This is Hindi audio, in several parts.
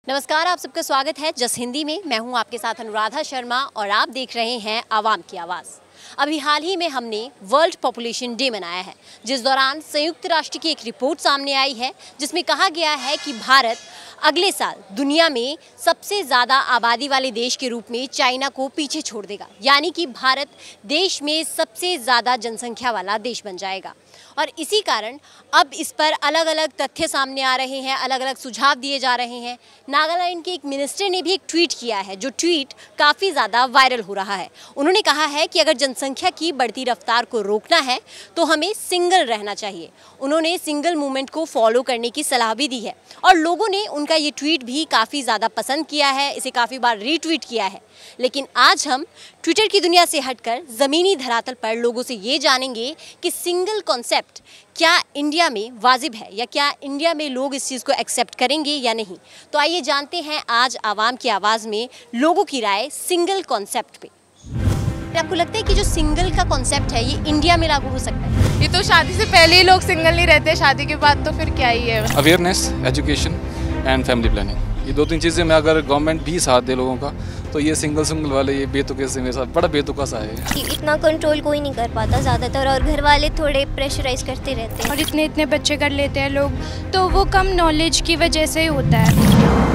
नमस्कार, आप सबका स्वागत है जस हिंदी में। मैं हूं आपके साथ अनुराधा शर्मा और आप देख रहे हैं आवाम की आवाज़। अभी हाल ही में हमने वर्ल्ड पॉपुलेशन डे मनाया है, जिस दौरान संयुक्त राष्ट्र की एक रिपोर्ट सामने आई है जिसमें कहा गया है कि भारत अगले साल दुनिया में सबसे ज़्यादा आबादी वाले देश के रूप में चाइना को पीछे छोड़ देगा। यानी कि भारत देश में सबसे ज़्यादा जनसंख्या वाला देश बन जाएगा। और इसी कारण अब इस पर अलग अलग तथ्य सामने आ रहे हैं, अलग अलग सुझाव दिए जा रहे हैं। नागालैंड के एक मिनिस्टर ने भी एक ट्वीट किया है, जो ट्वीट काफ़ी ज़्यादा वायरल हो रहा है। उन्होंने कहा है कि अगर जनसंख्या की बढ़ती रफ्तार को रोकना है तो हमें सिंगल रहना चाहिए। उन्होंने सिंगल मूवमेंट को फॉलो करने की सलाह भी दी है और लोगों ने उनका ये ट्वीट भी काफ़ी ज़्यादा पसंद किया है, इसे काफ़ी बार रीट्वीट किया है। लेकिन आज हम ट्विटर की दुनिया से हटकर ज़मीनी धरातल पर लोगों से ये जानेंगे कि सिंगल कॉन्सेप्ट क्या इंडिया में वाजिब है या क्या इंडिया में लोग इस चीज़ को एक्सेप्ट करेंगे या नहीं। तो आइए जानते हैं आज आवाम की आवाज़ में लोगों की राय सिंगल कॉन्सेप्ट पे। आपको लगता है कि जो सिंगल का कॉन्सेप्ट है ये इंडिया में लागू हो सकता है? ये तो शादी से पहले ही लोग सिंगल नहीं रहते, शादी के बाद तो फिर क्या ही है। Awareness, education and family planning, ये दो तीन चीज़ें में अगर गवर्नमेंट भी साथ दे लोगों का तो ये सिंगल वाले ये बेतुके से मेरे साथ बड़ा बेतुका सा है। इतना कंट्रोल कोई नहीं कर पाता ज़्यादातर, और घर वाले थोड़े प्रेशराइज करते रहते हैं और इतने बच्चे कर लेते हैं लोग, तो वो कम नॉलेज की वजह से ही होता है।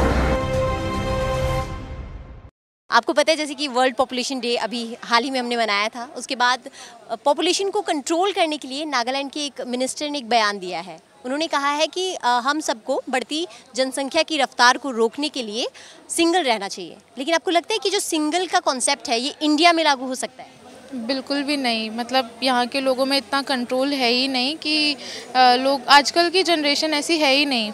आपको पता है जैसे कि वर्ल्ड पॉपुलेशन डे अभी हाल ही में हमने मनाया था, उसके बाद पॉपुलेशन को कंट्रोल करने के लिए नागालैंड के एक मिनिस्टर ने एक बयान दिया है। उन्होंने कहा है कि हम सबको बढ़ती जनसंख्या की रफ्तार को रोकने के लिए सिंगल रहना चाहिए। लेकिन आपको लगता है कि जो सिंगल का कॉन्सेप्ट है ये इंडिया में लागू हो सकता है? बिल्कुल भी नहीं। मतलब यहाँ के लोगों में इतना कंट्रोल है ही नहीं कि लोग, आजकल की जनरेशन ऐसी है ही नहीं।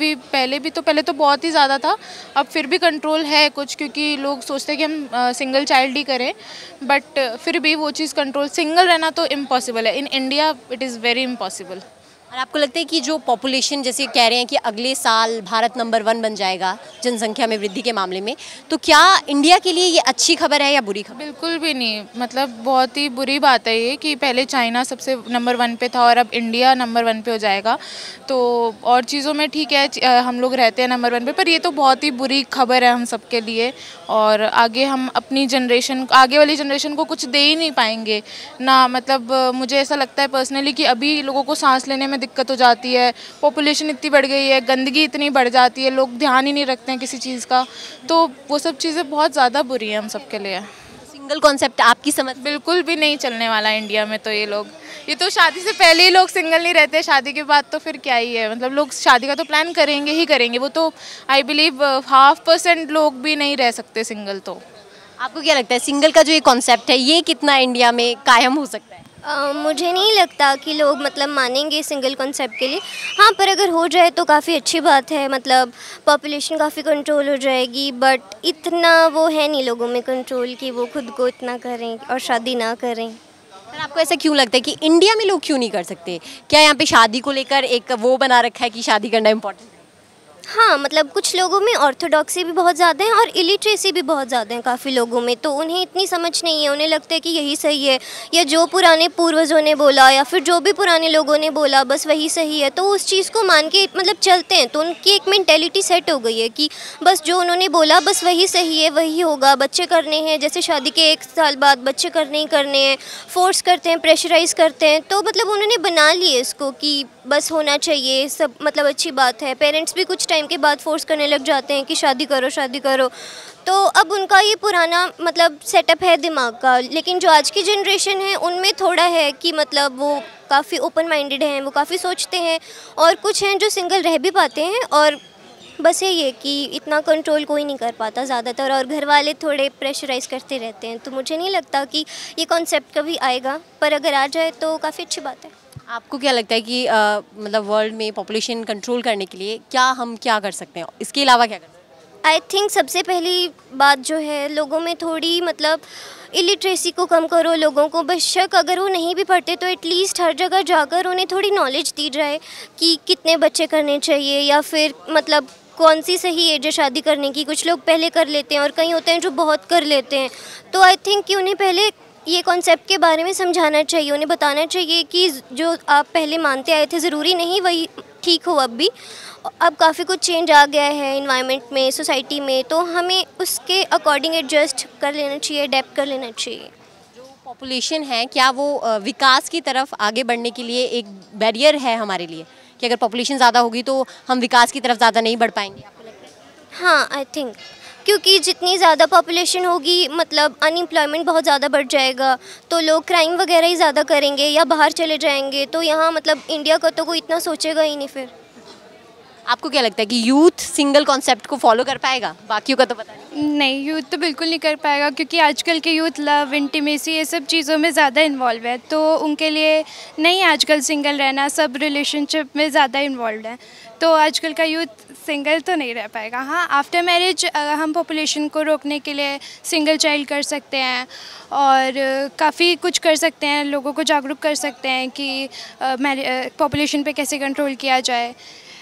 पहले तो बहुत ही ज़्यादा था, अब फिर भी कंट्रोल है कुछ, क्योंकि लोग सोचते हैं कि हम सिंगल चाइल्ड ही करें, बट फिर भी वो चीज़ कंट्रोल, सिंगल रहना तो इम्पॉसिबल है। In India it is very impossible. और आपको लगता है कि जो पॉपुलेशन जैसे कह रहे हैं कि अगले साल भारत नंबर 1 बन जाएगा जनसंख्या में वृद्धि के मामले में, तो क्या इंडिया के लिए ये अच्छी खबर है या बुरी खबर? बिल्कुल भी नहीं। मतलब बहुत ही बुरी बात है ये कि पहले चाइना सबसे नंबर 1 पे था और अब इंडिया नंबर 1 पे हो जाएगा। तो और चीज़ों में ठीक है, हम लोग रहते हैं नंबर 1 पे, पर ये तो बहुत ही बुरी खबर है हम सब के लिए। और आगे हम अपनी जनरेशन, आगे वाली जनरेशन को कुछ दे ही नहीं पाएंगे ना। मतलब मुझे ऐसा लगता है पर्सनली कि अभी लोगों को सांस लेने में दिक्कत हो जाती है, पॉपुलेशन इतनी बढ़ गई है, गंदगी इतनी बढ़ जाती है, लोग ध्यान ही नहीं रखते हैं किसी चीज़ का, तो वो सब चीज़ें बहुत ज़्यादा बुरी है हम सब के लिए। सिंगल कॉन्सेप्ट आपकी समझ? बिल्कुल भी नहीं चलने वाला इंडिया में। तो ये तो शादी से पहले ही लोग सिंगल नहीं रहते, शादी के बाद तो फिर क्या ही है। मतलब लोग शादी का तो प्लान करेंगे ही करेंगे, वो तो आई बिलीव 0.5% लोग भी नहीं रह सकते सिंगल। तो आपको क्या लगता है सिंगल का जो ये कॉन्सेप्ट है ये कितना इंडिया में कायम हो सकता है? मुझे नहीं लगता कि लोग मतलब मानेंगे सिंगल कॉन्सेप्ट के लिए। हाँ, पर अगर हो जाए तो काफ़ी अच्छी बात है, मतलब पॉपुलेशन काफ़ी कंट्रोल हो जाएगी। बट इतना वो है नहीं लोगों में कंट्रोल कि वो खुद को इतना करें और शादी ना करें। पर आपको ऐसा क्यों लगता है कि इंडिया में लोग क्यों नहीं कर सकते? क्या यहाँ पे शादी को लेकर एक वो बना रखा है कि शादी करना इम्पोर्टेंट है? हाँ, मतलब कुछ लोगों में ऑर्थोडॉक्सी भी बहुत ज़्यादा है और इलिटरेसी भी बहुत ज़्यादा है काफ़ी लोगों में, तो उन्हें इतनी समझ नहीं है। उन्हें लगता है कि यही सही है, या जो पुराने पूर्वजों ने बोला या फिर जो भी पुराने लोगों ने बोला बस वही सही है, तो उस चीज़ को मान के मतलब चलते हैं। तो उनकी एक मेंटेलिटी सेट हो गई है कि बस जो उन्होंने बोला बस वही सही है, वही होगा। बच्चे करने हैं, जैसे शादी के 1 साल बाद बच्चे करने ही करने हैं, फोर्स करते हैं, प्रेशराइज़ करते हैं। तो मतलब उन्होंने बना लिए इसको कि बस होना चाहिए सब, मतलब अच्छी बात है। पेरेंट्स भी कुछ टाइम के बाद फोर्स करने लग जाते हैं कि शादी करो शादी करो। तो अब उनका ये पुराना मतलब सेटअप है दिमाग का। लेकिन जो आज की जनरेशन है उनमें थोड़ा है कि मतलब वो काफ़ी ओपन माइंडेड हैं, वो काफ़ी सोचते हैं, और कुछ हैं जो सिंगल रह भी पाते हैं। और बस यही है कि इतना कंट्रोल कोई नहीं कर पाता ज़्यादातर, और घर वाले थोड़े प्रेशराइज़ करते रहते हैं। तो मुझे नहीं लगता कि ये कॉन्सेप्ट कभी आएगा, पर अगर आ जाए तो काफ़ी अच्छी बात है। आपको क्या लगता है कि मतलब वर्ल्ड में पॉपुलेशन कंट्रोल करने के लिए हम क्या कर सकते हैं? इसके अलावा क्या कर सकते हैं? आई थिंक सबसे पहली बात जो है, लोगों में थोड़ी मतलब इलिटरेसी को कम करो। लोगों को बेशक अगर वो नहीं भी पढ़ते तो एटलीस्ट हर जगह जाकर उन्हें थोड़ी नॉलेज दी जाए कि कितने बच्चे करने चाहिए, या फिर मतलब कौन सी सही एज है शादी करने की। कुछ लोग पहले कर लेते हैं और कई होते हैं जो बहुत कर लेते हैं। तो आई थिंक कि उन्हें पहले ये कॉन्सेप्ट के बारे में समझाना चाहिए, उन्हें बताना चाहिए कि जो आप पहले मानते आए थे ज़रूरी नहीं वही ठीक हो अब काफ़ी कुछ चेंज आ गया है इन्वायरमेंट में, सोसाइटी में, तो हमें उसके अकॉर्डिंग एडजस्ट कर लेना चाहिए, अडेप्ट कर लेना चाहिए। पॉपुलेशन है, क्या वो विकास की तरफ आगे बढ़ने के लिए एक बैरियर है हमारे लिए, कि अगर पॉपुलेशन ज़्यादा होगी तो हम विकास की तरफ ज़्यादा नहीं बढ़ पाएंगे, आपको लगता है? हाँ, आई थिंक क्योंकि जितनी ज़्यादा पॉपुलेशन होगी मतलब अनएम्प्लॉयमेंट बहुत ज़्यादा बढ़ जाएगा, तो लोग क्राइम वगैरह ही ज़्यादा करेंगे या बाहर चले जाएंगे, तो यहाँ मतलब इंडिया का तो कोई इतना सोचेगा ही नहीं फिर। आपको क्या लगता है कि यूथ सिंगल कॉन्सेप्ट को फॉलो कर पाएगा? बाकियों का तो पता नहीं। नहीं, यूथ तो बिल्कुल नहीं कर पाएगा, क्योंकि आजकल के यूथ लव, इंटीमेसी, ये सब चीज़ों में ज़्यादा इन्वॉल्व है, तो उनके लिए नहीं आजकल सिंगल रहना, सब रिलेशनशिप में ज़्यादा इन्वॉल्व है, तो आजकल का यूथ सिंगल तो नहीं रह पाएगा। हाँ, आफ्टर मैरिज हम पॉपुलेशन को रोकने के लिए सिंगल चाइल्ड कर सकते हैं और काफ़ी कुछ कर सकते हैं, लोगों को जागरूक कर सकते हैं कि पॉपुलेशन पे कैसे कंट्रोल किया जाए।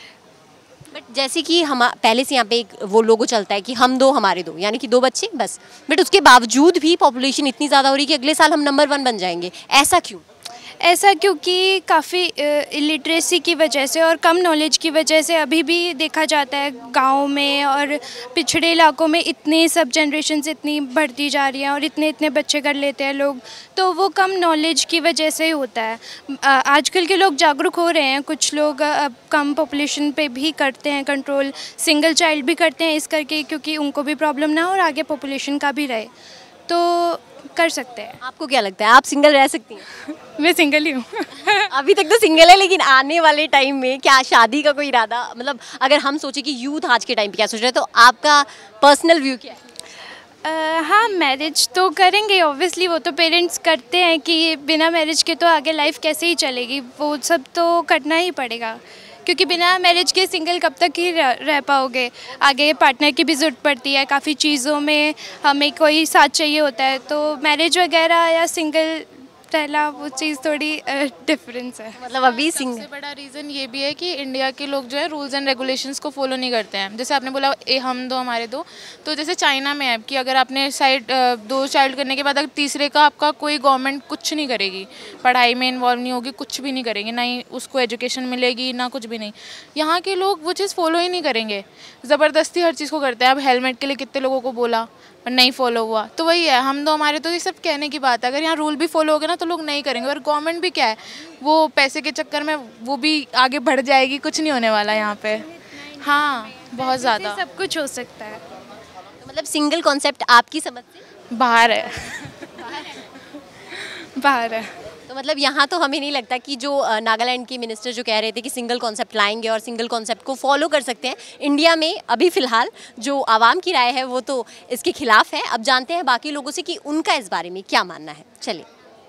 बट जैसे कि हम पहले से यहाँ पे एक वो लोगो चलता है कि हम दो हमारे दो, यानी कि 2 बच्चे बस, बट उसके बावजूद भी पॉपुलेशन इतनी ज़्यादा हो रही है कि अगले साल हम नंबर 1 बन जाएंगे, ऐसा क्यों? ऐसा क्योंकि काफ़ी इलिटरेसी की वजह से और कम नॉलेज की वजह से अभी भी देखा जाता है गाँव में और पिछड़े इलाकों में इतनी सब जनरेशन इतनी बढ़ती जा रही हैं और इतने इतने बच्चे कर लेते हैं लोग, तो वो कम नॉलेज की वजह से ही होता है। आजकल के लोग जागरूक हो रहे हैं, कुछ लोग अब कम पॉपुलेशन पे भी करते हैं कंट्रोल, सिंगल चाइल्ड भी करते हैं इस करके, क्योंकि उनको भी प्रॉब्लम ना हो और आगे पॉपुलेशन का भी रहे, तो कर सकते हैं। आपको क्या लगता है, आप सिंगल रह सकती हैं? मैं सिंगल ही हूँ। अभी तक तो सिंगल है, लेकिन आने वाले टाइम में क्या शादी का कोई इरादा, मतलब अगर हम सोचे कि यूथ आज के टाइम पे क्या सोच रहे हैं, तो आपका पर्सनल व्यू क्या है? हाँ, मैरिज तो करेंगे ऑब्वियसली, वो तो पेरेंट्स करते हैं कि बिना मैरिज के तो आगे लाइफ कैसे ही चलेगी, वो सब तो करना ही पड़ेगा, क्योंकि बिना मैरिज के सिंगल कब तक ही रह पाओगे, आगे पार्टनर की भी ज़रूरत पड़ती है, काफ़ी चीज़ों में हमें कोई साथ चाहिए होता है, तो मैरिज वगैरह या सिंगल रहना वो चीज़ थोड़ी डिफरेंस है। मतलब अभी सबसे बड़ा रीज़न ये भी है कि इंडिया के लोग जो है रूल्स एंड रेगुलेशंस को फॉलो नहीं करते हैं। जैसे आपने बोला हम दो हमारे दो, तो जैसे चाइना में है कि अगर आपने दो चाइल्ड करने के बाद अगर तीसरे का आपका कोई गवर्नमेंट कुछ नहीं करेगी, पढ़ाई में इन्वॉल्व नहीं होगी, कुछ भी नहीं करेंगे, ना ही उसको एजुकेशन मिलेगी ना कुछ भी नहीं। यहाँ के लोग वो चीज़ फॉलो ही नहीं करेंगे, ज़बरदस्ती हर चीज़ को करते हैं। अब हेलमेट के लिए कितने लोगों को बोला पर नहीं फॉलो हुआ, तो वही है हम दो हमारे, तो ये सब कहने की बात है। अगर यहाँ रूल भी फॉलो हो गया ना तो लोग नहीं करेंगे, और गवर्नमेंट भी क्या है, वो पैसे के चक्कर में वो भी आगे बढ़ जाएगी, कुछ नहीं होने वाला यहाँ पे। हाँ, बहुत ज़्यादा सब कुछ हो सकता है। तो मतलब सिंगल कॉन्सेप्ट आपकी समझ से बाहर है। बाहर है। तो मतलब यहाँ तो हमें नहीं लगता कि जो नागालैंड के मिनिस्टर जो कह रहे थे कि सिंगल कॉन्सेप्ट लाएंगे और सिंगल कॉन्सेप्ट को फॉलो कर सकते हैं, इंडिया में अभी फ़िलहाल जो आवाम की राय है वो तो इसके खिलाफ है। अब जानते हैं बाकी लोगों से कि उनका इस बारे में क्या मानना है। चलिए,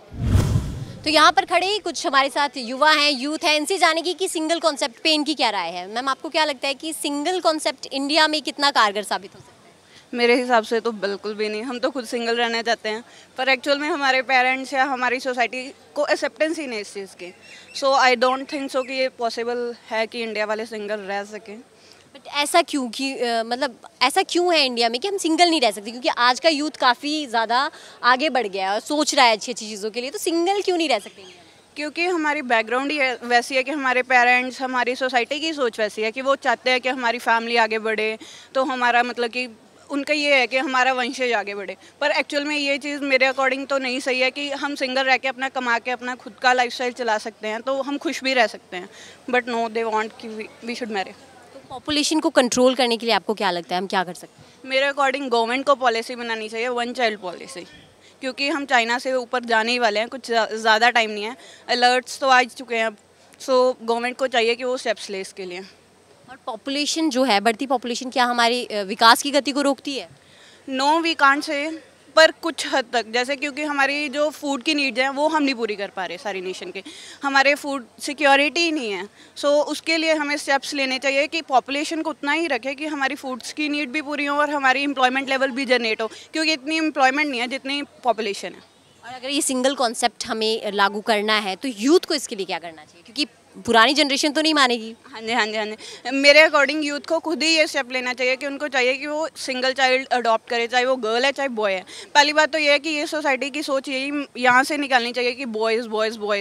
तो यहाँ पर खड़े कुछ हमारे साथ युवा हैं, यूथ हैं, इनसे जानेंगे कि सिंगल कॉन्सेप्ट पे इनकी क्या राय है। मैम, आपको क्या लगता है कि सिंगल कॉन्सेप्ट इंडिया में कितना कारगर साबित हो सकता है? मेरे हिसाब से तो बिल्कुल भी नहीं। हम तो खुद सिंगल रहना चाहते हैं, पर एक्चुअल में हमारे पेरेंट्स या हमारी सोसाइटी को एक्सेप्टेंस ही नहीं इस चीज़ की। सो आई डोंट थिंक सो कि ये पॉसिबल है कि इंडिया वाले सिंगल रह सकें। बट ऐसा क्यों कि मतलब ऐसा क्यों है इंडिया में कि हम सिंगल नहीं रह सकते? क्योंकि आज का यूथ काफ़ी ज़्यादा आगे बढ़ गया है और सोच रहा है अच्छी अच्छी चीज़ों के लिए, तो सिंगल क्यों नहीं रह सकते इंडिया में? क्योंकि हमारी बैकग्राउंड ही वैसी है कि हमारे पेरेंट्स, हमारी सोसाइटी की सोच वैसी है कि वो चाहते हैं कि हमारी फैमिली आगे बढ़े, तो हमारा मतलब कि उनका ये है कि हमारा वंशज आगे बढ़े। पर एक्चुअल में ये चीज़ मेरे अकॉर्डिंग तो नहीं सही है कि हम सिंगल रह के अपना कमा के अपना खुद का लाइफस्टाइल चला सकते हैं, तो हम खुश भी रह सकते हैं। बट नो, दे वांट कि वी शुड मैरी। तो पॉपुलेशन को कंट्रोल करने के लिए आपको क्या लगता है हम क्या कर सकते हैं? मेरे अकॉर्डिंग गवर्नमेंट को पॉलिसी बनानी चाहिए, 1 चाइल्ड पॉलिसी, क्योंकि हम चाइना से ऊपर जाने ही वाले हैं, कुछ ज़्यादा टाइम नहीं है। अलर्ट्स तो आ चुके हैं, सो गवर्नमेंट को चाहिए कि वो स्टेप्स ले इसके लिए। और पॉपुलेशन जो है, बढ़ती पॉपुलेशन क्या हमारी विकास की गति को रोकती है? नो, वी कांट से, पर कुछ हद तक। जैसे क्योंकि हमारी जो फूड की नीड्स हैं वो हम नहीं पूरी कर पा रहे सारी नेशन के, हमारे फूड सिक्योरिटी ही नहीं है। सो उसके लिए हमें स्टेप्स लेने चाहिए कि पॉपुलेशन को उतना ही रखें कि हमारी फूड्स की नीड भी पूरी हो और हमारी एम्प्लॉयमेंट लेवल भी जनरेट हो, क्योंकि इतनी एम्प्लॉयमेंट नहीं है जितनी पॉपुलेशन है। और अगर ये सिंगल कॉन्सेप्ट हमें लागू करना है तो यूथ को इसके लिए क्या करना चाहिए? क्योंकि पुरानी जनरेशन तो नहीं मानेगी। हाँ जी, हाँ जी, हाँ जी। मेरे अकॉर्डिंग यूथ को खुद ही ये स्टेप लेना चाहिए कि उनको चाहिए कि वो सिंगल चाइल्ड अडॉप्ट करे, चाहे वो गर्ल है चाहे बॉय है। पहली बात तो ये है कि ये सोसाइटी की सोच यही यहाँ से निकालनी चाहिए कि बॉयज़ बॉयज़ बॉयज़।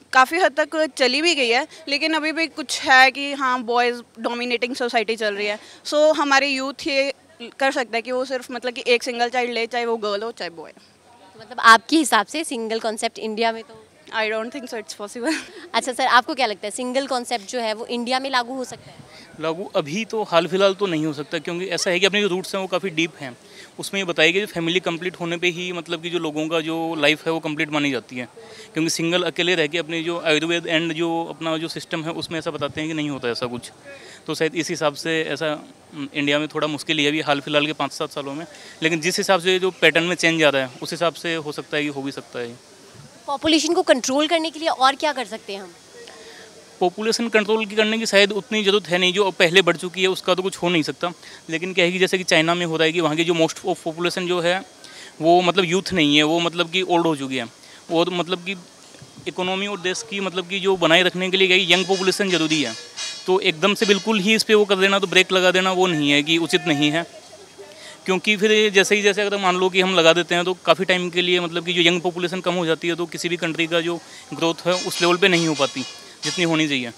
काफ़ी हद तक चली भी गई है, लेकिन अभी भी कुछ है कि हाँ बॉयज़ डोमिनेटिंग सोसाइटी चल रही है। सो हमारे यूथ ये कर सकता है कि वो सिर्फ मतलब कि एक सिंगल चाइल्ड ले, चाहे वो गर्ल हो चाहे बॉय। मतलब आपके हिसाब से सिंगल कॉन्सेप्ट इंडिया में तो I don't think so it's possible. अच्छा सर, आपको क्या लगता है सिंगल कॉन्सेप्ट जो है वो इंडिया में लागू हो सकता है? लागू अभी तो हाल फिलहाल तो नहीं हो सकता, क्योंकि ऐसा है कि अपने जो रूट्स हैं वो काफ़ी डीप हैं। उसमें ये बताया गया कि फैमिली कंप्लीट होने पे ही मतलब कि जो लोगों का जो लाइफ है वो कंप्लीट मानी जाती है, क्योंकि सिंगल अकेले रह के अपने जो आयुर्वेद एंड जो अपना जो सिस्टम है उसमें ऐसा बताते हैं कि नहीं होता ऐसा कुछ। तो शायद इस हिसाब से ऐसा इंडिया में थोड़ा मुश्किल ही है अभी हाल फिलहाल के 5-7 सालों में, लेकिन जिस हिसाब से जो पैटर्न में चेंज आ रहा है उस हिसाब से हो सकता है कि हो भी सकता है। पॉपुलेशन को कंट्रोल करने के लिए और क्या कर सकते हैं हम? पॉपुलेशन कंट्रोल की करने की शायद उतनी ज़रूरत है नहीं, जो पहले बढ़ चुकी है उसका तो कुछ हो नहीं सकता। लेकिन क्या है कि जैसे कि चाइना में हो रहा है कि वहाँ की जो मोस्ट ऑफ पॉपुलेशन जो है वो मतलब यूथ नहीं है, वो मतलब कि ओल्ड हो चुकी है। और मतलब कि इकोनॉमी और देश की मतलब कि जो बनाए रखने के लिए क्या यंग पॉपुलेशन ज़रूरी है, तो एकदम से बिल्कुल ही इस पर वो कर देना, तो ब्रेक लगा देना वो नहीं है कि उचित नहीं है। क्योंकि फिर जैसे अगर मान लो कि हम लगा देते हैं तो काफ़ी टाइम के लिए मतलब कि जो यंग पॉपुलेशन कम हो जाती है, तो किसी भी कंट्री का जो ग्रोथ है उस लेवल पे नहीं हो पाती जितनी होनी चाहिए।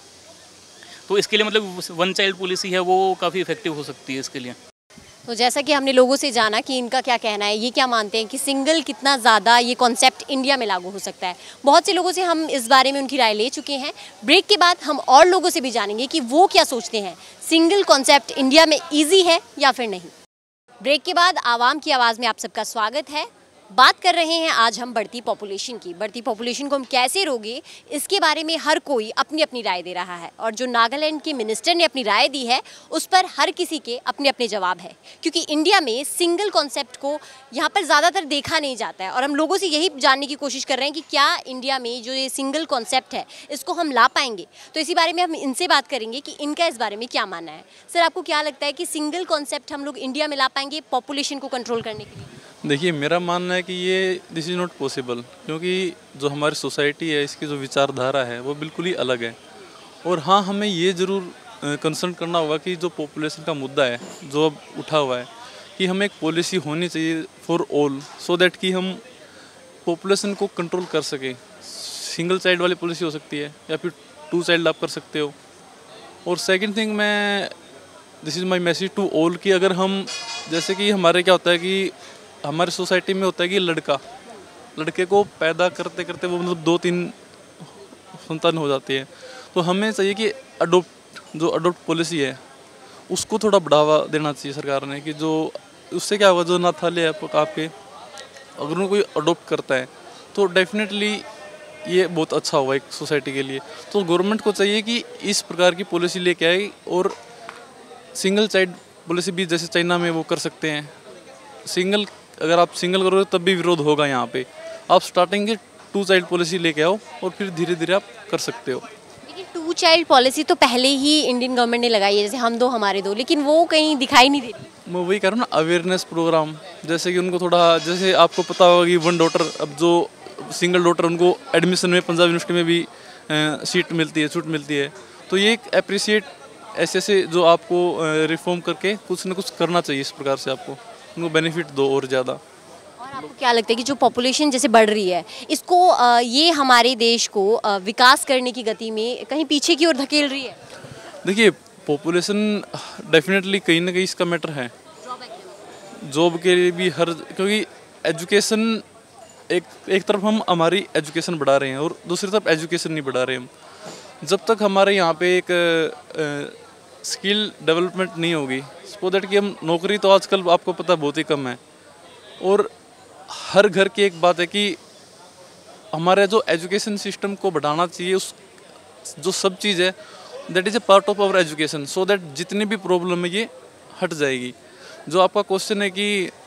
तो इसके लिए मतलब वन चाइल्ड पॉलिसी है वो काफ़ी इफेक्टिव हो सकती है इसके लिए। तो जैसा कि हमने लोगों से जाना कि इनका क्या कहना है, ये क्या मानते हैं कि सिंगल कितना ज़्यादा ये कॉन्सेप्ट इंडिया में लागू हो सकता है। बहुत से लोगों से हम इस बारे में उनकी राय ले चुके हैं। ब्रेक के बाद हम और लोगों से भी जानेंगे कि वो क्या सोचते हैं, सिंगल कॉन्सेप्ट इंडिया में ईजी है या फिर नहीं। ब्रेक के बाद आवाम की आवाज़ में आप सबका स्वागत है। बात कर रहे हैं आज हम बढ़ती पॉपुलेशन की। बढ़ती पॉपुलेशन को हम कैसे रोके, इसके बारे में हर कोई अपनी अपनी राय दे रहा है, और जो नागालैंड के मिनिस्टर ने अपनी राय दी है उस पर हर किसी के अपने अपने जवाब है। क्योंकि इंडिया में सिंगल कॉन्सेप्ट को यहाँ पर ज़्यादातर देखा नहीं जाता है, और हम लोगों से यही जानने की कोशिश कर रहे हैं कि क्या इंडिया में जो ये सिंगल कॉन्सेप्ट है इसको हम ला पाएंगे। तो इसी बारे में हम इनसे बात करेंगे कि इनका इस बारे में क्या मानना है। सर, आपको क्या लगता है कि सिंगल कॉन्सेप्ट हम लोग इंडिया में ला पाएंगे पॉपुलेशन को कंट्रोल करने के लिए? देखिए, मेरा मानना है कि ये दिस इज़ नॉट पॉसिबल, क्योंकि जो हमारी सोसाइटी है इसकी जो विचारधारा है वो बिल्कुल ही अलग है। और हाँ, हमें ये ज़रूर कंसर्न करना होगा कि जो पॉपुलेशन का मुद्दा है जो अब उठा हुआ है, कि हमें एक पॉलिसी होनी चाहिए फॉर ऑल, सो दैट कि हम पॉपुलेशन को कंट्रोल कर सकें। सिंगल चाइल्ड वाली पॉलिसी हो सकती है या फिर 2 चाइल्ड आप कर सकते हो। और सेकेंड थिंग, मैं this is my message to all कि अगर हम जैसे कि हमारे क्या होता है कि हमारी सोसाइटी में होता है कि लड़के को पैदा करते करते वो मतलब 2-3 संतान हो जाती है, तो हमें चाहिए कि अडोप्ट पॉलिसी है उसको थोड़ा बढ़ावा देना चाहिए सरकार ने, कि जो उससे क्या होगा, जो नाथाले है आपके अगर उनको कोई अडोप्ट करता है तो डेफिनेटली ये बहुत अच्छा होगा एक सोसाइटी के लिए। तो गवर्नमेंट को चाहिए कि इस प्रकार की पॉलिसी लेके आए, और सिंगल चाइल्ड पॉलिसी भी जैसे चाइना में वो कर सकते हैं। अगर आप सिंगल करोगे तब भी विरोध होगा यहाँ पे। आप स्टार्टिंग के 2 चाइल्ड पॉलिसी लेके आओ और फिर धीरे धीरे आप कर सकते हो। लेकिन 2 चाइल्ड पॉलिसी तो पहले ही इंडियन गवर्नमेंट ने लगाई है, जैसे हम 2 हमारे 2, लेकिन वो कहीं दिखाई नहीं दे रही। मैं वही कह रहा हूँ ना, अवेयरनेस प्रोग्राम, जैसे कि उनको थोड़ा, जैसे आपको पता होगा कि 1 डॉटर, अब जो सिंगल डॉटर उनको एडमिशन में पंजाब यूनिवर्सिटी में भी छूट मिलती है। तो ये एक अप्रिशिएट ऐसे जो आपको रिफॉर्म करके कुछ ना कुछ करना चाहिए। इस प्रकार से आपको उनको बेनिफिट दो और ज़्यादा। और आपको क्या लगता है कि जो पॉपुलेशन जैसे बढ़ रही है, इसको ये हमारे देश को विकास करने की गति में कहीं पीछे की ओर धकेल रही है? देखिए, पॉपुलेशन डेफिनेटली कहीं ना कहीं इसका मैटर है। जॉब के लिए भी क्योंकि एजुकेशन एक तरफ हम हमारी एजुकेशन बढ़ा रहे हैं और दूसरी तरफ एजुकेशन नहीं बढ़ा रहे हम। जब तक हमारे यहाँ पे एक स्किल डेवलपमेंट नहीं होगी, सो दैट कि हम नौकरी तो आजकल आपको पता बहुत ही कम है। और हर घर की एक बात है कि हमारे जो एजुकेशन सिस्टम को बढ़ाना चाहिए, उस जो सब चीज़ है that is a part of our education, so that जितनी भी प्रॉब्लम है ये हट जाएगी। जो आपका क्वेश्चन है कि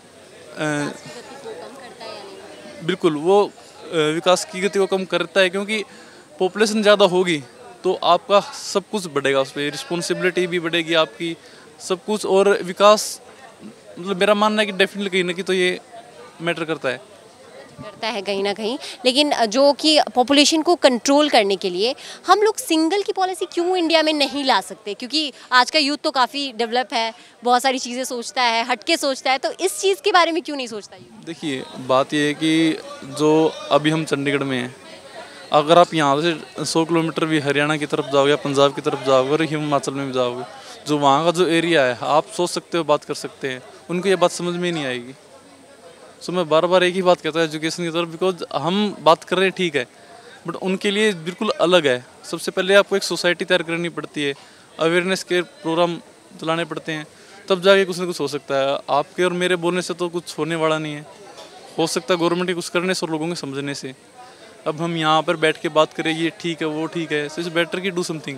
बिल्कुल वो विकास की गति को कम करता है, क्योंकि पॉपुलेशन ज़्यादा होगी तो आपका सब कुछ बढ़ेगा, उस पर रिस्पॉन्सिबिलिटी भी बढ़ेगी आपकी, सब कुछ। और विकास मतलब मेरा मानना है कि डेफिनेटली कहीं ना कहीं तो ये मैटर करता है कहीं ना कहीं। लेकिन जो कि पॉपुलेशन को कंट्रोल करने के लिए हम लोग सिंगल की पॉलिसी क्यों इंडिया में नहीं ला सकते? क्योंकि आज का यूथ तो काफ़ी डेवलप है, बहुत सारी चीज़ें सोचता है, हटके सोचता है, तो इस चीज़ के बारे में क्यों नहीं सोचता यूथ? देखिए, बात ये है कि जो अभी हम चंडीगढ़ में हैं अगर आप यहाँ से 100 किलोमीटर भी हरियाणा की तरफ जाओगे या पंजाब की तरफ जाओगे और हिमाचल में भी जाओगे, जो वहाँ का जो एरिया है, आप सोच सकते हो, बात कर सकते हैं, उनको ये बात समझ में ही नहीं आएगी। सो मैं बार बार एक ही बात कहता हूँ एजुकेशन की तरफ, बिकॉज हम बात कर रहे हैं ठीक है, बट उनके लिए बिल्कुल अलग है। सबसे पहले आपको एक सोसाइटी तैयार करनी पड़ती है, अवेयरनेस के प्रोग्राम चलाने पड़ते हैं, तब जाके कुछ ना कुछ हो सकता है। आपके और मेरे बोलने से तो कुछ होने वाला नहीं है। हो सकता है गवर्नमेंट के कुछ करने से और लोगों के समझने से। अब हम यहाँ पर बैठ के बात करें ये ठीक है वो ठीक है, सो इट्स बेटर कि डू समथिंग।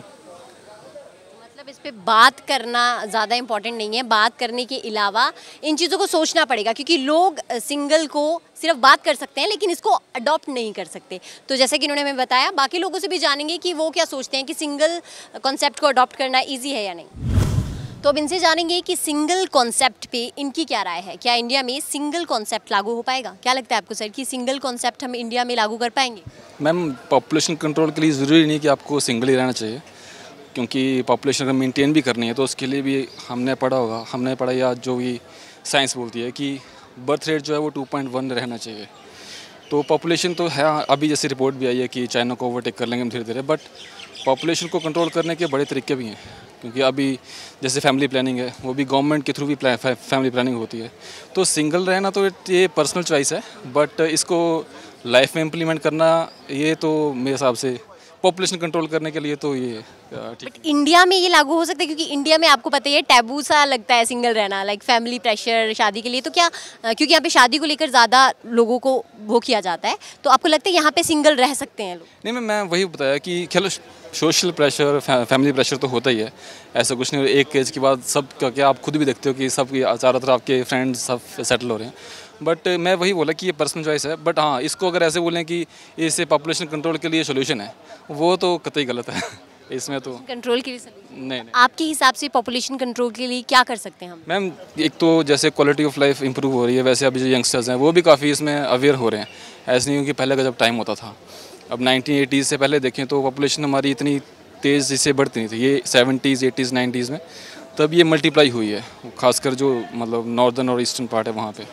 मतलब इस पे बात करना ज़्यादा इम्पोर्टेंट नहीं है, बात करने के अलावा इन चीज़ों को सोचना पड़ेगा, क्योंकि लोग सिंगल को सिर्फ बात कर सकते हैं लेकिन इसको अडॉप्ट नहीं कर सकते। तो जैसे कि उन्होंने हमें बताया, बाकी लोगों से भी जानेंगे कि वो क्या सोचते हैं कि सिंगल कॉन्सेप्ट को अडॉप्ट करना ईजी है या नहीं। तो अब इनसे जानेंगे कि सिंगल कॉन्सेप्ट पे इनकी क्या राय है। क्या इंडिया में सिंगल कॉन्सेप्ट लागू हो पाएगा? क्या लगता है आपको सर कि सिंगल कॉन्सेप्ट हम इंडिया में लागू कर पाएंगे? मैम, पॉपुलेशन कंट्रोल के लिए ज़रूरी नहीं कि आपको सिंगल ही रहना चाहिए, क्योंकि पॉपुलेशन अगर मेंटेन भी करनी है तो उसके लिए भी हमने पढ़ा या जो भी साइंस बोलती है कि बर्थ रेट जो है वो 2.1 रहना चाहिए। तो पॉपुलेशन तो है, अभी जैसे रिपोर्ट भी आई है कि चाइना को ओवरटेक कर लेंगे हम धीरे धीरे, बट पॉपुलेशन को कंट्रोल करने के बड़े तरीके भी हैं। क्योंकि अभी जैसे फैमिली प्लानिंग है, वो भी गवर्नमेंट के थ्रू भी फैमिली प्लानिंग होती है। तो सिंगल रहना तो ये पर्सनल चॉइस है, बट इसको लाइफ में इम्प्लीमेंट करना ये तो मेरे हिसाब से पॉपुलेशन कंट्रोल करने के लिए तो ये ठीक। बट इंडिया में ये लागू हो सकता है, क्योंकि इंडिया में आपको पता ही है टैबू सा लगता है सिंगल रहना, लाइक फैमिली प्रेशर शादी के लिए। तो क्या क्योंकि यहाँ पे शादी को लेकर ज़्यादा लोगों को वो किया जाता है, तो आपको लगता है यहाँ पे सिंगल रह सकते हैं लोग? नहीं, मैं वही बताया कि चलो सोशल प्रेशर, फैमिली प्रेशर तो होता ही है, ऐसा कुछ नहीं। एक एज के बाद सब क्या आप खुद भी देखते हो कि सब चारों तरफ आपके फ्रेंड्स सब सेटल हो रहे हैं। बट मैं वही बोला कि ये पर्सनल चॉइस है, बट हाँ, इसको अगर ऐसे बोलें कि इससे पॉपुलेशन कंट्रोल के लिए सोल्यूशन है, वो तो कतई गलत है। इसमें तो कंट्रोल के लिए नहीं। आपके हिसाब से पॉपुलेशन कंट्रोल के लिए क्या कर सकते हैं हम? मैम, एक तो जैसे क्वालिटी ऑफ लाइफ इंप्रूव हो रही है, वैसे अभी जो यंगस्टर्स हैं वो भी काफ़ी इसमें अवेयर हो रहे हैं। ऐसे नहीं, क्योंकि पहले का जब टाइम होता था, अब 1980s से पहले देखें तो पॉपुलेशन हमारी इतनी तेज़ इससे बढ़ती नहीं थी। ये 70s, 80s, 90s में तब ये मल्टीप्लाई हुई है, खासकर जो मतलब नॉर्दर्न और ईस्टर्न पार्ट है वहाँ पे।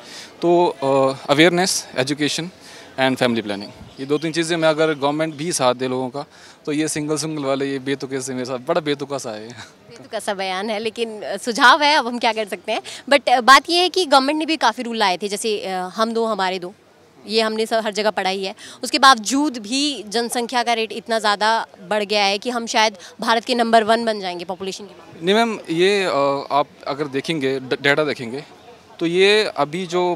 तो awareness, education and family planning, ये 2-3 चीज़ें में अगर गवर्नमेंट भी साथ दे लोगों का, तो ये सिंगल वाले ये बेतुके से मेरे साथ बड़ा बेतुका सा है। बेतुका सा बयान है, लेकिन सुझाव है, अब हम क्या कर सकते हैं। बट बात ये है कि गवर्नमेंट ने भी काफ़ी रूल लाए थे, जैसे हम दो हमारे दो, ये हमने सब हर जगह पढ़ा ही है। उसके बावजूद भी जनसंख्या का रेट इतना ज़्यादा बढ़ गया है कि हम शायद भारत के नंबर 1 बन जाएंगे पॉपुलेशन के मामले में। नहीं मैम, ये आप अगर देखेंगे, डाटा देखेंगे, तो ये अभी जो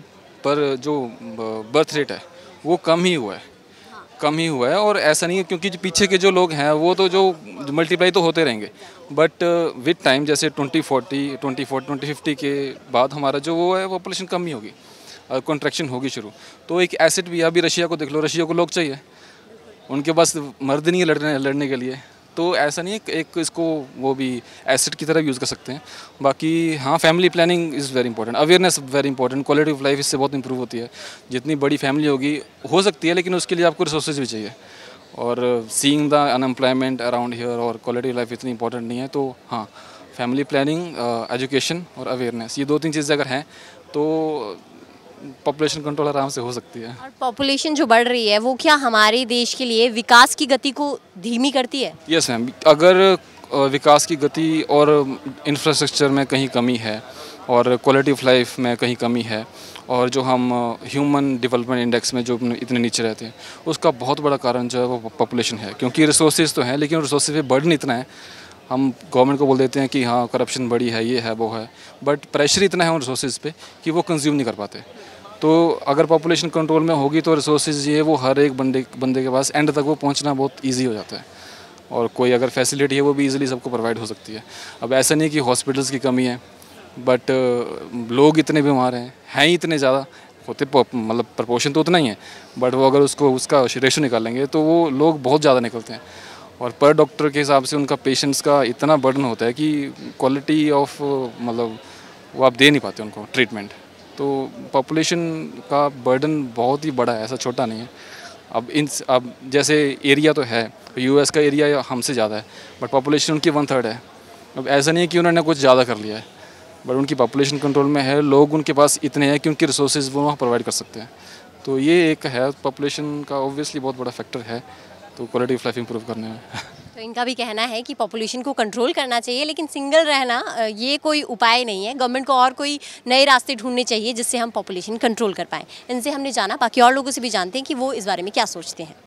बर्थ रेट है वो कम ही हुआ है। और ऐसा नहीं है, क्योंकि जो पीछे के जो लोग हैं वो तो जो मल्टीप्लाई तो होते रहेंगे, बट विद टाइम जैसे 2050 के बाद हमारा जो वो है पॉपुलेशन कम ही होगी, कॉन्ट्रैक्शन होगी शुरू। तो एक एसेट भी, अभी रशिया को देख लो, रशिया को लोग चाहिए, उनके पास मर्द नहीं है लड़ने के लिए। तो ऐसा नहीं है, एक इसको वो भी एसेट की तरह यूज़ कर सकते हैं। बाकी हाँ, family planning is very important, awareness very important, quality of life इससे बहुत इंप्रूव होती है। जितनी बड़ी फैमिली होगी हो सकती है, लेकिन उसके लिए आपको रिसोर्सेज भी चाहिए। और seeing the unemployment around here और क्वालिटी ऑफ लाइफ इतनी इंपॉर्टेंट नहीं है। तो हाँ, फैमिली प्लानिंग, एजुकेशन और अवेयरनेस, ये 2-3 चीज़ें अगर हैं तो पॉपुलेशन कंट्रोल आराम से हो सकती है। और पॉपुलेशन जो बढ़ रही है वो क्या हमारे देश के लिए विकास की गति को धीमी करती है? यस मैम, अगर विकास की गति और इंफ्रास्ट्रक्चर में कहीं कमी है और क्वालिटी ऑफ लाइफ में कहीं कमी है, और जो हम ह्यूमन डेवलपमेंट इंडेक्स में जो इतने नीचे रहते हैं, उसका बहुत बड़ा कारण जो है वो पॉपुलेशन है। क्योंकि रिसोर्सेज तो हैं, लेकिन रिसोर्सेज पे बर्डन इतना है, हम गवर्नमेंट को बोल देते हैं कि हाँ करप्शन बड़ी है, ये है वो है, बट प्रेशर इतना है उन रिसोर्सेज पे कि वो कंज्यूम नहीं कर पाते। तो अगर पॉपुलेशन कंट्रोल में होगी तो रिसोर्सेज ये वो हर एक बंदे के पास एंड तक वो पहुंचना बहुत इजी हो जाता है, और कोई अगर फैसिलिटी है वो भी इजीली सबको प्रोवाइड हो सकती है। अब ऐसा नहीं कि हॉस्पिटल्स की कमी है, बट लोग इतने बीमार हैं ही इतने ज़्यादा होते, मतलब प्रपोर्शन तो उतना ही है, बट वो अगर उसका रेशो निकालेंगे तो वो लोग बहुत ज़्यादा निकलते हैं। और पर डॉक्टर के हिसाब से उनका पेशेंट्स का इतना बर्डन होता है कि क्वालिटी ऑफ मतलब वो आप दे नहीं पाते उनको ट्रीटमेंट। तो पॉपुलेशन का बर्डन बहुत ही बड़ा है, ऐसा छोटा नहीं है। अब जैसे एरिया तो है, यूएस का एरिया हमसे ज़्यादा है, बट पॉपुलेशन उनकी 1/3 है। अब ऐसा नहीं है कि उन्होंने कुछ ज़्यादा कर लिया है, बट उनकी पॉपुलेशन कंट्रोल में है, लोग उनके पास इतने हैं कि उनके रिसोर्सेज वो वहाँ प्रोवाइड कर सकते हैं। तो ये एक है, पॉपुलेशन का ऑब्वियसली बहुत बड़ा फैक्टर है। तो क्वालिटी ऑफ लाइफ इंप्रूव करने में। तो इनका भी कहना है कि पॉपुलेशन को कंट्रोल करना चाहिए, लेकिन सिंगल रहना ये कोई उपाय नहीं है। गवर्नमेंट को और कोई नए रास्ते ढूंढने चाहिए जिससे हम पॉपुलेशन कंट्रोल कर पाएँ। इनसे हमने जाना, बाकी और लोगों से भी जानते हैं कि वो इस बारे में क्या सोचते हैं।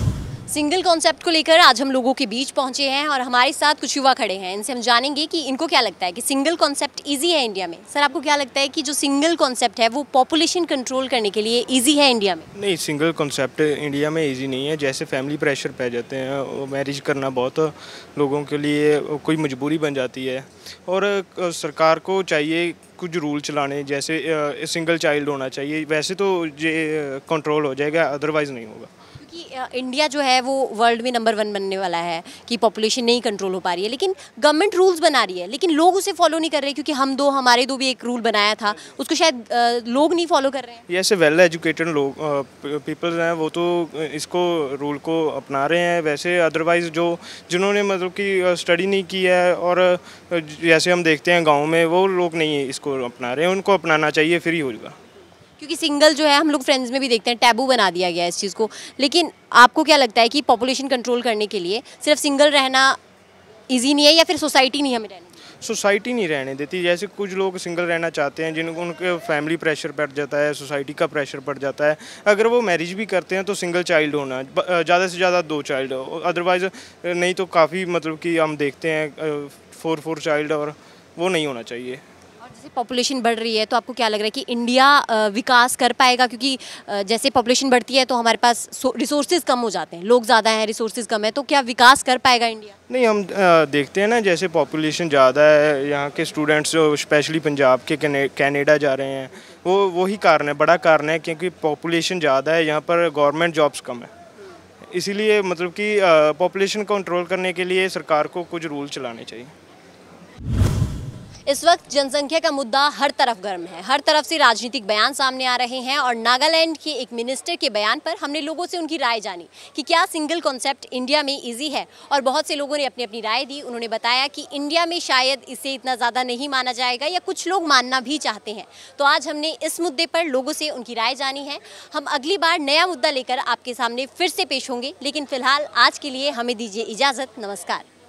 सिंगल कॉन्सेप्ट को लेकर आज हम लोगों के बीच पहुंचे हैं और हमारे साथ कुछ युवा खड़े हैं। इनसे हम जानेंगे कि इनको क्या लगता है कि सिंगल कॉन्सेप्ट इजी है इंडिया में। सर, आपको क्या लगता है कि जो सिंगल कॉन्सेप्ट है वो पॉपुलेशन कंट्रोल करने के लिए इजी है इंडिया में? नहीं, सिंगल कॉन्सेप्ट इंडिया में इजी नहीं है। जैसे फैमिली प्रेशर पै जाते हैं, मैरिज करना बहुत लोगों के लिए कोई मजबूरी बन जाती है और सरकार को चाहिए कुछ रूल चलाने, जैसे सिंगल चाइल्ड होना चाहिए। वैसे तो ये कंट्रोल हो जाएगा, अदरवाइज़ नहीं होगा। क्योंकि इंडिया जो है वो वर्ल्ड में नंबर 1 बनने वाला है कि पॉपुलेशन नहीं कंट्रोल हो पा रही है, लेकिन गवर्नमेंट रूल्स बना रही है, लेकिन लोग उसे फॉलो नहीं कर रहे। क्योंकि हमारे दो भी एक रूल बनाया था, उसको शायद लोग नहीं फॉलो कर रहे हैं। ऐसे वेल एजुकेटेड लोग पीपल्स हैं, वो तो इसको रूल को अपना रहे हैं। वैसे अदरवाइज़ जिन्होंने मतलब कि स्टडी नहीं की है और जैसे हम देखते हैं गाँव में, वो लोग नहीं इसको अपना रहे हैं। उनको अपनाना चाहिए, फिर ही होगा। क्योंकि सिंगल जो है, हम लोग फ्रेंड्स में भी देखते हैं, टैबू बना दिया गया है इस चीज़ को। लेकिन आपको क्या लगता है कि पॉपुलेशन कंट्रोल करने के लिए सिर्फ सिंगल रहना इजी नहीं है, या फिर सोसाइटी नहीं हमें रहने? सोसाइटी नहीं रहने देती। जैसे कुछ लोग सिंगल रहना चाहते हैं, जिनको उनके फैमिली प्रेशर पड़ जाता है, सोसाइटी का प्रेशर पड़ जाता है। अगर वो मैरिज भी करते हैं तो सिंगल चाइल्ड होना, ज़्यादा से ज़्यादा 2 चाइल्ड, अदरवाइज़ नहीं तो काफ़ी मतलब कि हम देखते हैं 4 चाइल्ड, और वो नहीं होना चाहिए। जैसे पॉपुलेशन बढ़ रही है तो आपको क्या लग रहा है कि इंडिया विकास कर पाएगा? क्योंकि जैसे पॉपुलेशन बढ़ती है तो हमारे पास रिसोर्सेज कम हो जाते हैं, लोग ज़्यादा हैं, रिसोर्सेज कम है, तो क्या विकास कर पाएगा इंडिया? नहीं, हम देखते हैं ना, जैसे पॉपुलेशन ज़्यादा है, यहाँ के स्टूडेंट्स जो स्पेशली पंजाब के कनाडा जा रहे हैं, वही कारण है, बड़ा कारण है। क्योंकि पॉपुलेशन ज़्यादा है, यहाँ पर गवर्नमेंट जॉब्स कम है। इसीलिए मतलब कि पॉपुलेशन कंट्रोल करने के लिए सरकार को कुछ रूल चलाने चाहिए। इस वक्त जनसंख्या का मुद्दा हर तरफ गर्म है, हर तरफ से राजनीतिक बयान सामने आ रहे हैं और नागालैंड के एक मिनिस्टर के बयान पर हमने लोगों से उनकी राय जानी कि क्या सिंगल कॉन्सेप्ट इंडिया में इजी है, और बहुत से लोगों ने अपनी अपनी राय दी। उन्होंने बताया कि इंडिया में शायद इसे इतना ज़्यादा नहीं माना जाएगा, या कुछ लोग मानना भी चाहते हैं। तो आज हमने इस मुद्दे पर लोगों से उनकी राय जानी है। हम अगली बार नया मुद्दा लेकर आपके सामने फिर से पेश होंगे, लेकिन फिलहाल आज के लिए हमें दीजिए इजाज़त। नमस्कार।